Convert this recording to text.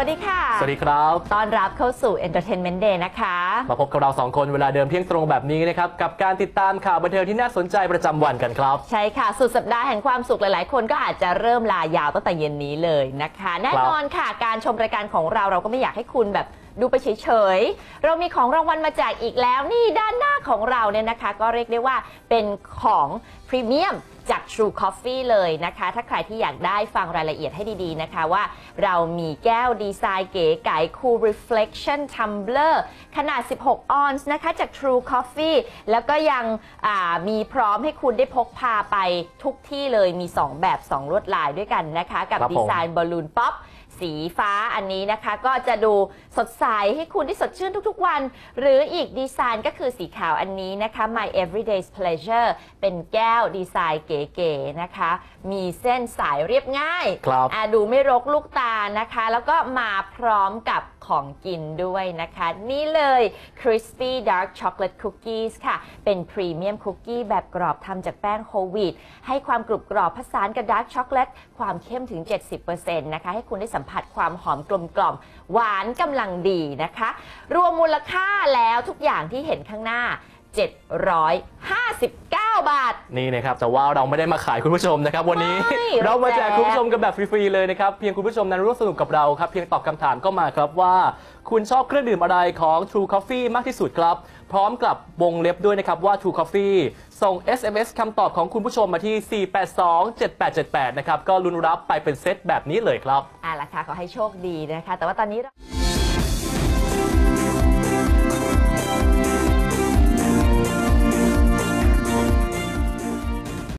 สดีค่ะสวัสดีครับต้อนรับเข้าสู่ Entertainment Day นะคะมาพบกับเรา2คนเวลาเดิมเที่ยงตรงแบบนี้นะครับกับการติดตามข่าวบันเทิงที่น่าสนใจประจำวันกันครับใช่ค่ะสุดสัปดาห์แห่งความสุขหลายๆคนก็อาจจะเริ่มลายาวตั้งแต่เย็นนี้เลยนะคะแน่นอนค่ะการชมรายการของเราก็ไม่อยากให้คุณแบบดูไปเฉยๆเรามีของรางวัลมาแจกอีกแล้วนี่ด้านหน้าของเราเนี่ยนะคะก็เรียกได้ว่าเป็นของพรีเมียมจาก True Coffee เลยนะคะถ้าใครที่อยากได้ฟังรายละเอียดให้ดีๆนะคะว่าเรามีแก้วดีไซน์เก๋ไก๋ Cool Reflection Tumbler ขนาด16 ออนซ์นะคะจาก True Coffee แล้วก็ยังมีพร้อมให้คุณได้พกพาไปทุกที่เลยมี2แบบ2ลวดลายด้วยกันนะคะกับดีไซน์บอลลูนป๊อปสีฟ้าอันนี้นะคะก็จะดูสดใสให้คุณได้สดชื่นทุกๆวันหรืออีกดีไซน์ก็คือสีขาวอันนี้นะคะ My Everyday's Pleasure เป็นแก้วดีไซน์เก๋ๆนะคะมีเส้นสายเรียบง่ายดูไม่รกลูกตานะคะแล้วก็มาพร้อมกับของกินด้วยนะคะนี่เลย Crispy Dark Chocolate Cookies ค่ะเป็นพรีเมียมคุกกี้แบบกรอบทำจากแป้งโฮลวีตให้ความกรุบกรอบผสานกับดาร์กช็อกโกแลตความเข้มถึง 70% นะคะให้คุณได้สัมผัสความหอมกลมกล่อมหวานกำลังดีนะคะรวมมูลค่าแล้วทุกอย่างที่เห็นข้างหน้า759 บาทนี่นะครับแต่ว่าเราไม่ได้มาขายคุณผู้ชมนะครับวันนี้เรามาแจกคุณผู้ชมกันแบบฟรีๆเลยนะครับเพียงคุณผู้ชมนั้นร่วมสนุกกับเราครับเพียงตอบคำถามก็มาครับว่าคุณชอบเครื่องดื่มอะไรของ True Coffee มากที่สุดครับพร้อมกับวงเล็บด้วยนะครับว่า True Coffee ส่ง SMS คำตอบของคุณผู้ชมมาที่ 4827878 นะครับก็ลุ้นรับไปเป็นเซตแบบนี้เลยครับล่ะค่ะขอให้โชคดีนะคะแต่ว่าตอนนี้